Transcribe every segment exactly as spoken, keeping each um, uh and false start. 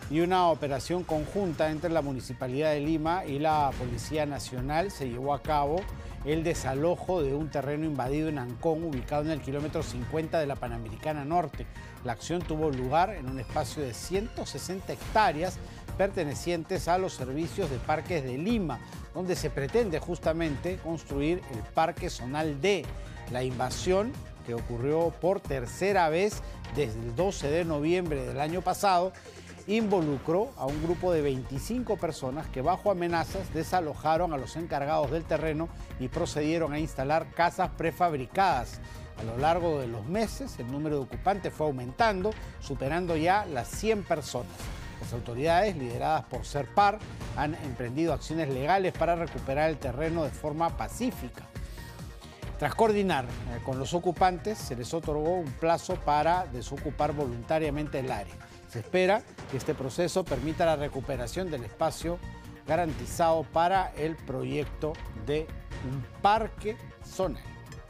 Y una operación conjunta entre la Municipalidad de Lima y la Policía Nacional se llevó a cabo el desalojo de un terreno invadido en Ancón, ubicado en el kilómetro cincuenta de la Panamericana Norte. La acción tuvo lugar en un espacio de ciento sesenta hectáreas pertenecientes a los servicios de parques de Lima, donde se pretende justamente construir el Parque Zonal D. La invasión, que ocurrió por tercera vez desde el doce de noviembre del año pasado, involucró a un grupo de veinticinco personas que bajo amenazas desalojaron a los encargados del terreno y procedieron a instalar casas prefabricadas. A lo largo de los meses, el número de ocupantes fue aumentando, superando ya las cien personas. Las autoridades, lideradas por Serpar, han emprendido acciones legales para recuperar el terreno de forma pacífica. Tras coordinar eh, con los ocupantes, se les otorgó un plazo para desocupar voluntariamente el área. Se espera que este proceso permita la recuperación del espacio garantizado para el proyecto de un parque zonal.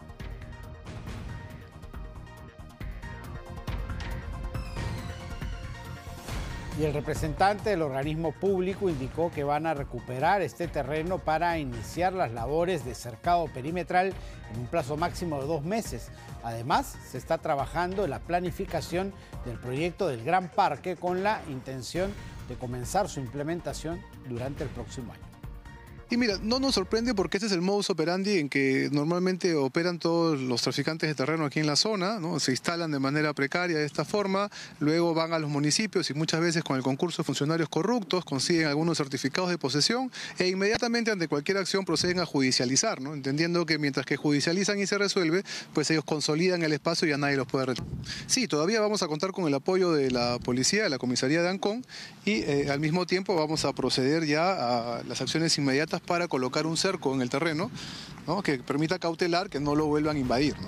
Y el representante del organismo público indicó que van a recuperar este terreno para iniciar las labores de cercado perimetral en un plazo máximo de dos meses. Además, se está trabajando en la planificación del proyecto del Gran Parque con la intención de comenzar su implementación durante el próximo año. Y mira, no nos sorprende porque este es el modus operandi en que normalmente operan todos los traficantes de terreno aquí en la zona, ¿no? Se instalan de manera precaria de esta forma, luego van a los municipios y muchas veces con el concurso de funcionarios corruptos consiguen algunos certificados de posesión e inmediatamente ante cualquier acción proceden a judicializar, ¿no? Entendiendo que mientras que judicializan y se resuelve, pues ellos consolidan el espacio y ya nadie los puede retener. Sí, todavía vamos a contar con el apoyo de la policía, de la comisaría de Ancón y eh, al mismo tiempo vamos a proceder ya a las acciones inmediatas para colocar un cerco en el terreno, ¿no? Que permita cautelar que no lo vuelvan a invadir, ¿no?